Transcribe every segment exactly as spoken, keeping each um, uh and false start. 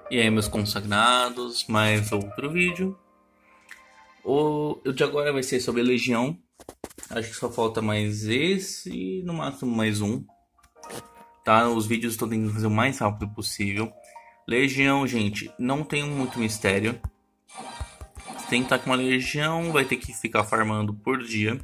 E aí, meus consagrados, mais outro vídeo. O o de agora vai ser sobre a Legião. Acho que só falta mais esse e no máximo mais um. Tá? Os vídeos estou tentando fazer o mais rápido possível. Legião, gente, não tem muito mistério. Você tem que estar com uma Legião, vai ter que ficar farmando por dia.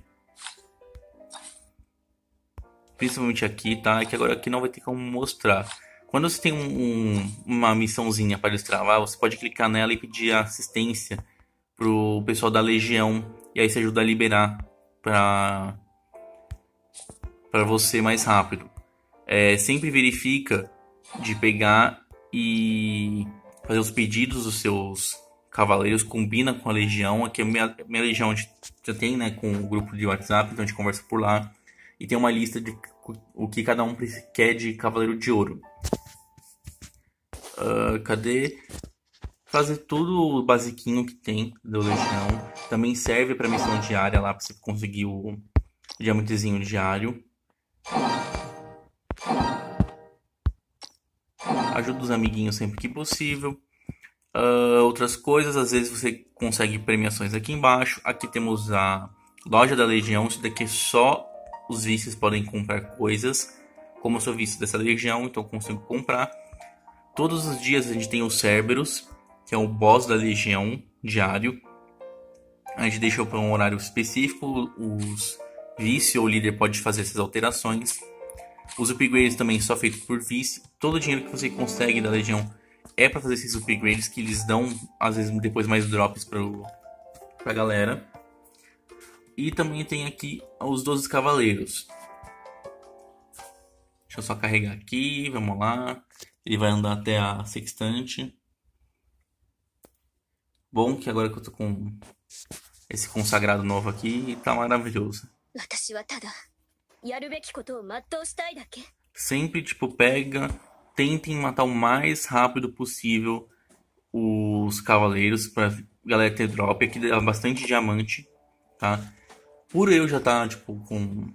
Principalmente aqui, tá? É que agora aqui não vai ter como mostrar. Quando você tem um, um, uma missãozinha para destravar, você pode clicar nela e pedir assistência pro pessoal da Legião. E aí você ajuda a liberar para para você mais rápido. É, sempre verifica de pegar e fazer os pedidos dos seus cavaleiros, combina com a Legião. Aqui a minha, minha Legião já tem, né, com o grupo de WhatsApp, então a gente conversa por lá. E tem uma lista de o que cada um quer de Cavaleiro de Ouro. Uh, cadê? Fazer tudo o basiquinho que tem do Legião. Também serve para missão diária lá, para você conseguir o diamantezinho diário. Ajuda os amiguinhos sempre que possível. Uh, outras coisas, às vezes você consegue premiações aqui embaixo. Aqui temos a loja da Legião. Isso daqui só os vices podem comprar coisas. Como eu sou vice dessa Legião, então eu consigo comprar. Todos os dias a gente tem o Cerberus, que é o boss da Legião diário. A gente deixou para um horário específico. Os vice ou líder pode fazer essas alterações. Os upgrades também só feito por vice. Todo o dinheiro que você consegue da Legião é para fazer esses upgrades, que eles dão às vezes depois mais drops para a galera. E também tem aqui os doze cavaleiros. Deixa eu só carregar aqui, vamos lá. Ele vai andar até a sextante. Bom que agora que eu tô com esse consagrado novo aqui, tá maravilhoso. Sempre, tipo, pega, tentem matar o mais rápido possível os cavaleiros pra galera ter drop. Aqui dá bastante diamante, tá? Por eu já tá, tipo, com...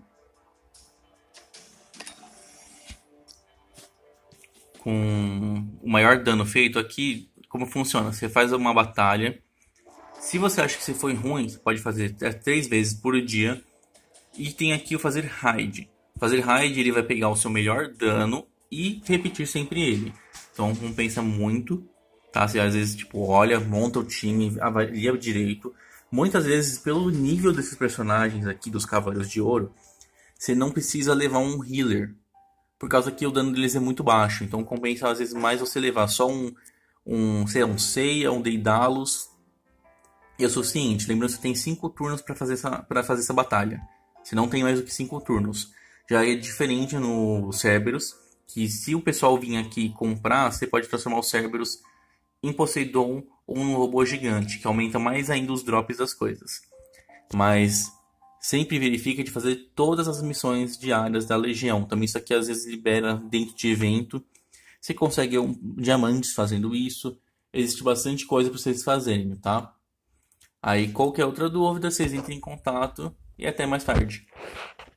com o maior dano feito aqui, como funciona? Você faz uma batalha. Se você acha que você foi ruim, você pode fazer até três vezes por dia. E tem aqui o fazer raid. Fazer raid, ele vai pegar o seu melhor dano e repetir sempre ele. Então compensa muito, tá? Você às vezes tipo olha, monta o time, avalia direito. Muitas vezes pelo nível desses personagens aqui dos Cavaleiros de Ouro, você não precisa levar um healer. Por causa que o dano deles é muito baixo. Então compensa às vezes mais você levar só um, um, sei lá, um Seiya, um Daedalus. E é o suficiente. Lembrando que você tem cinco turnos para fazer, essa, fazer essa batalha. Você não tem mais do que cinco turnos. Já é diferente no Cerberus, que se o pessoal vir aqui comprar, você pode transformar o Cerberus em Poseidon ou um robô gigante, que aumenta mais ainda os drops das coisas. Mas sempre verifica de fazer todas as missões diárias da Legião. Também isso aqui às vezes libera dentro de evento. Você consegue um, diamantes fazendo isso. Existe bastante coisa para vocês fazerem, tá? Aí qualquer outra dúvida, vocês entrem em contato e até mais tarde.